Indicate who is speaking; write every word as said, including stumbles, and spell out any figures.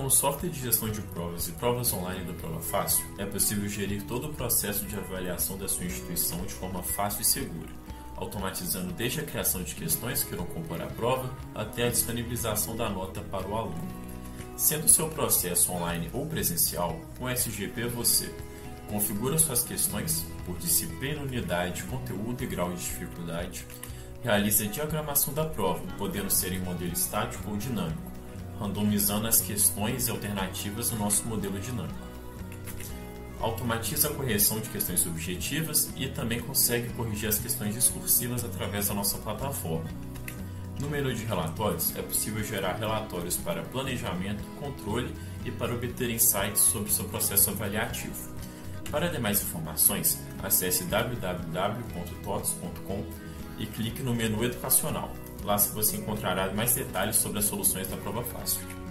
Speaker 1: Com o software de gestão de provas e provas online da Prova Fácil, é possível gerir todo o processo de avaliação da sua instituição de forma fácil e segura, automatizando desde a criação de questões que irão compor a prova até a disponibilização da nota para o aluno. Sendo seu processo online ou presencial, com o S G P você configura suas questões por disciplina, unidade, conteúdo e grau de dificuldade, realiza a diagramação da prova, podendo ser em modelo estático ou dinâmico, randomizando as questões e alternativas no nosso modelo dinâmico. Automatiza a correção de questões subjetivas e também consegue corrigir as questões discursivas através da nossa plataforma. No menu de relatórios, é possível gerar relatórios para planejamento, controle e para obter insights sobre o seu processo avaliativo. Para demais informações, acesse w w w ponto tots ponto com e clique no menu educacional. Lá você encontrará mais detalhes sobre as soluções da Prova Fácil.